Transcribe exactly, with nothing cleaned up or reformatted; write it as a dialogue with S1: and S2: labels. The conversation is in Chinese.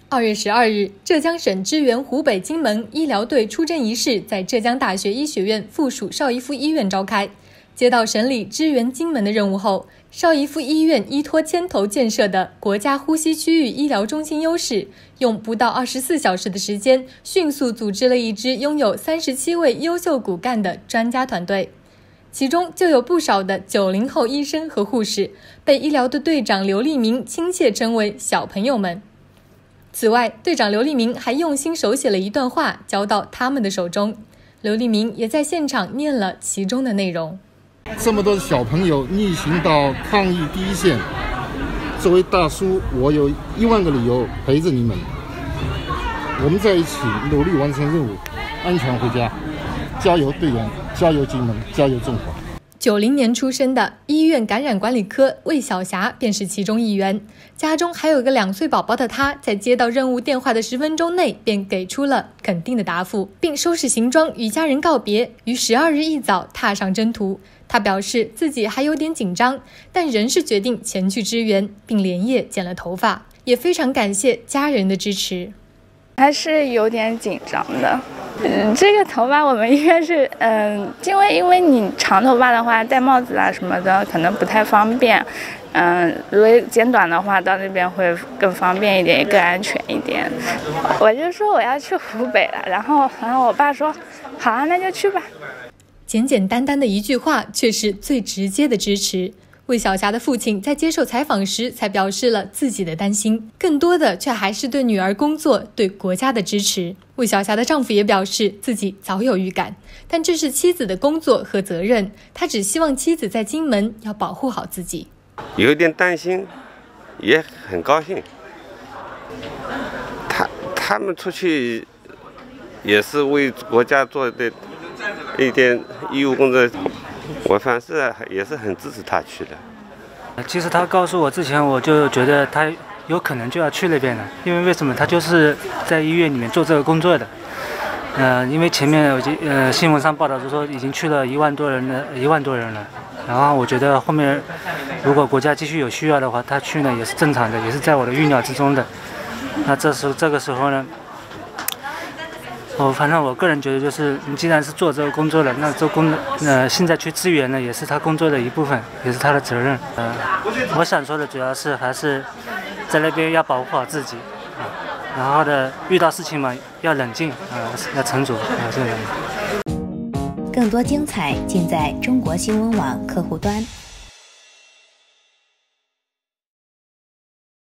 S1: 二月十二日，浙江省支援湖北荆门医疗队出征仪式在浙江大学医学院附属邵逸夫医院召开。接到省里支援荆门的任务后，邵逸夫医院依托牵头建设的国家呼吸区域医疗中心优势，用不到二十四小时的时间，迅速组织了一支拥有三十七位优秀骨干的专家团队。其中就有不少的九零后医生和护士，被医疗的队长刘立明亲切称为小朋友们。此外，队长刘立明还用心手写了一段话交到他们的手中，刘立明也在现场念了其中的内容。
S2: 这么多的小朋友逆行到抗疫第一线，作为大叔，我有一万个理由陪着你们，我们在一起努力完成任务，安全回家。加油队员，加油荆门，加油中华。
S1: 九零年出生的医院感染管理科魏晓霞便是其中一员。家中还有个两岁宝宝的她，在接到任务电话的十分钟内便给出了肯定的答复，并收拾行装与家人告别，于十二日一早踏上征途。她表示自己还有点紧张，但仍是决定前去支援，并连夜剪了头发，也非常感谢家人的支持。
S3: 还是有点紧张的。嗯，这个头发我们医院是，嗯，因为因为你长头发的话，戴帽子啊什么的可能不太方便，嗯，如果剪短的话，到那边会更方便一点，也更安全一点。我就说我要去湖北了，然后然后我爸说，好啊，那就去吧。
S1: 简简单单的一句话，却是最直接的支持。魏晓霞的父亲在接受采访时才表示了自己的担心，更多的却还是对女儿工作、对国家的支持。魏晓霞的丈夫也表示自己早有预感，但这是妻子的工作和责任，他只希望妻子在荆门要保护好自己。
S4: 有点担心，也很高兴。他他们出去也是为国家做的一点义务工作。我反正也是很支持他去的。
S5: 其实他告诉我之前，我就觉得他有可能就要去那边了，因为为什么？他就是在医院里面做这个工作的。呃，因为前面呃新闻上报道就说已经去了一万多人了，一万多人了。然后我觉得后面如果国家继续有需要的话，他去呢也是正常的，也是在我的预料之中的。那这时候这个时候呢？我反正我个人觉得，就是你既然是做这个工作了，那做工呃现在去支援呢，也是他工作的一部分，也是他的责任。呃，我想说的主要是还是在那边要保护好自己啊，然后呢，遇到事情嘛要冷静啊，要沉着啊，这样。
S6: 更多精彩尽在中国新闻网客户端。